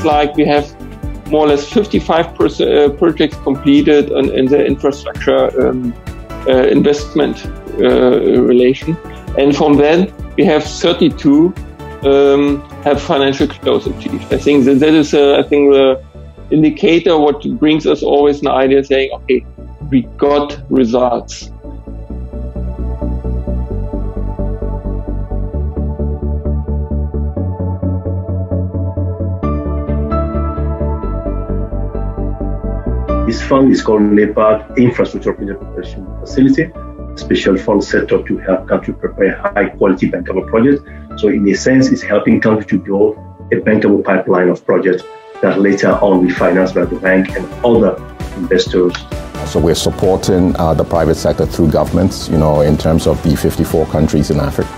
like we have more or less 55 projects completed in the infrastructure investment relation. And from then, we have 32 have financial close achieved. I think that is, the indicator what brings us always an idea saying, okay, we got results. This fund is called Nepad Infrastructure Project Operation Facility, a special fund set up to help countries prepare high-quality bankable projects. So in a sense, it's helping countries to build a bankable pipeline of projects that later on will be financed by the bank and other investors. So we're supporting the private sector through governments, in terms of the 54 countries in Africa.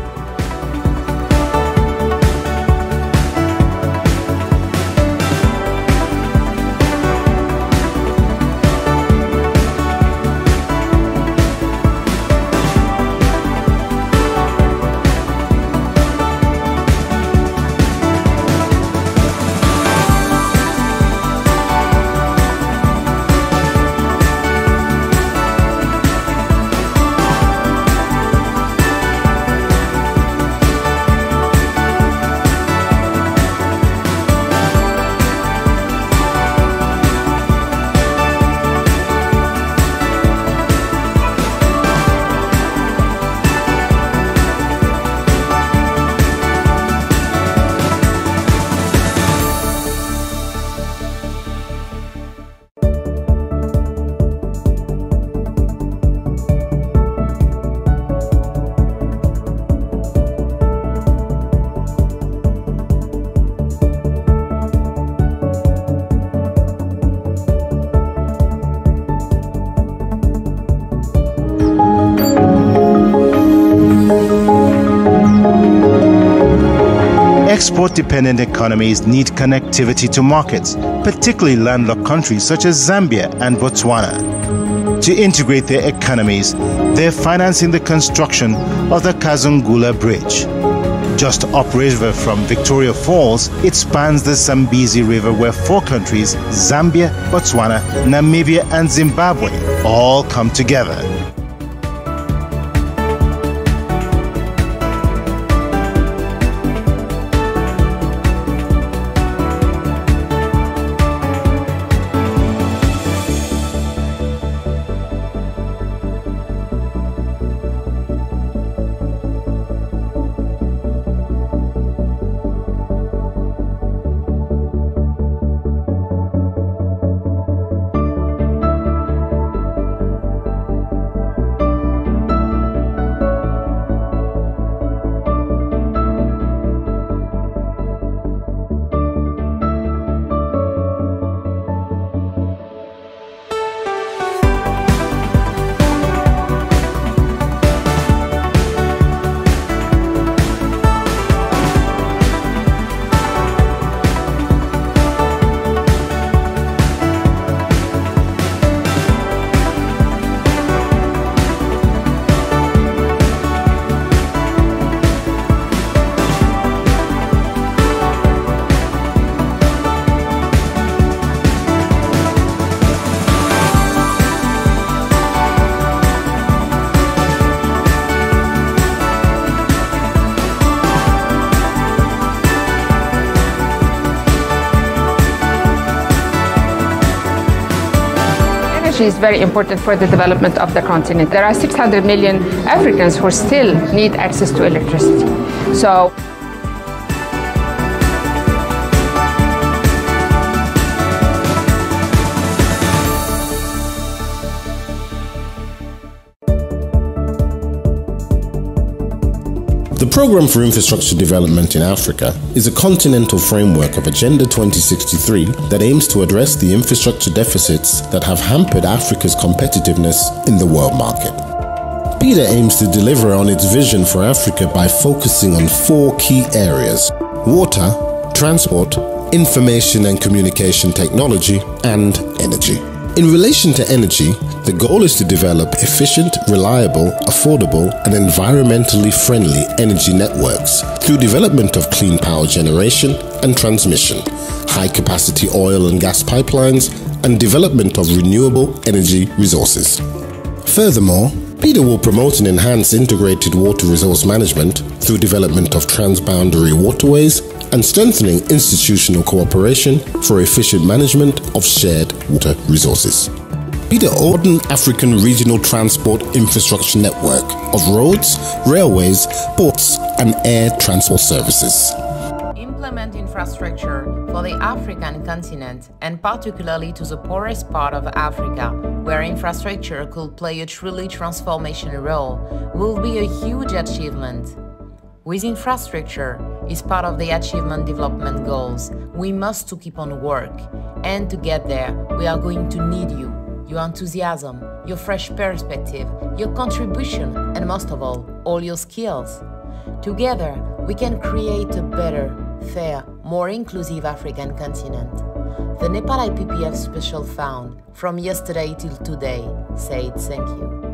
Export-dependent economies need connectivity to markets, particularly landlocked countries such as Zambia and Botswana. To integrate their economies, they're financing the construction of the Kazungula Bridge. Just upriver from Victoria Falls, it spans the Zambezi River where 4 countries, Zambia, Botswana, Namibia and Zimbabwe, all come together. Is very important for the development of the continent. There are 600 million Africans who still need access to electricity. So the Programme for Infrastructure Development in Africa is a continental framework of Agenda 2063 that aims to address the infrastructure deficits that have hampered Africa's competitiveness in the world market. PIDA aims to deliver on its vision for Africa by focusing on 4 key areas: water, transport, information and communication technology, and energy. In relation to energy, the goal is to develop efficient, reliable, affordable, and environmentally friendly energy networks through development of clean power generation and transmission, high-capacity oil and gas pipelines, and development of renewable energy resources. Furthermore, PIDA will promote and enhance integrated water resource management through development of transboundary waterways and strengthening institutional cooperation for efficient management of shared water resources. PIDA Orden African Regional Transport Infrastructure Network of roads, railways, ports, and air transport services. Implement infrastructure for the African continent, and particularly to the poorest part of Africa, where infrastructure could play a truly transformational role, will be a huge achievement. With infrastructure is part of the achievement development goals. We must to keep on work, and to get there, we are going to need you, your enthusiasm, your fresh perspective, your contribution, and most of all your skills. Together, we can create a better, fair, more inclusive African continent. The Nepal Ippf Special Fund, from yesterday till today, said thank you.